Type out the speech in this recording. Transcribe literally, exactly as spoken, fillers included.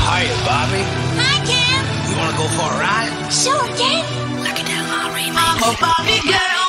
Hiya, Barbie. Hi, Ken. You wanna go for a ride? Sure, Ken. Lucky Delmar remix. I'm a Barbie girl.